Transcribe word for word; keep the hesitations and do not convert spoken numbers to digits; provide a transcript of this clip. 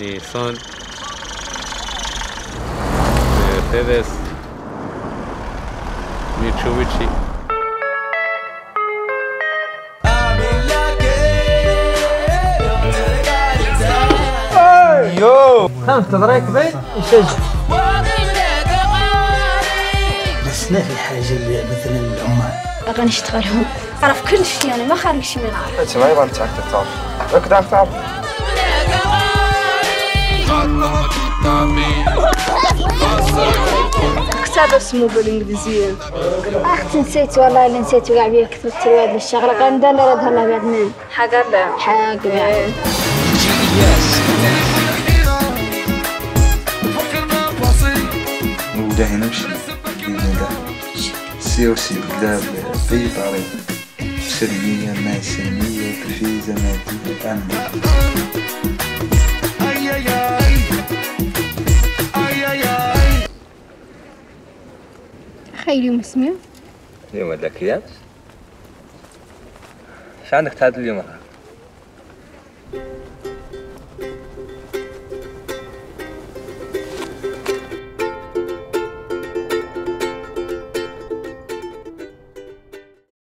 نيسان مرسيدس ميتسوبيشي. يو خمسة ضريك بيت يشجع. بس ما في حاجة اللي مثلا العمال أغني اشتغلهم أعرف كل شيء يعني ما خارج شيء من العالم. أنت ما يبغى تعرف تعرف أقدر تعرف. كتاب اسمه بالإنجليزية. أختي نسيت والله اللي نسيته قاعد بيه كتبت الواد للشغلة كان ده اللي ردها الله بعد من حاجة لا حاجة يعني. وده هنا مش ده سياسي بلا بأي طريقة سلمية ما سلمية في زمان الأمن. خير يوم اسمه اليوم هذاك ياس؟ اش عندك هذا اليوم؟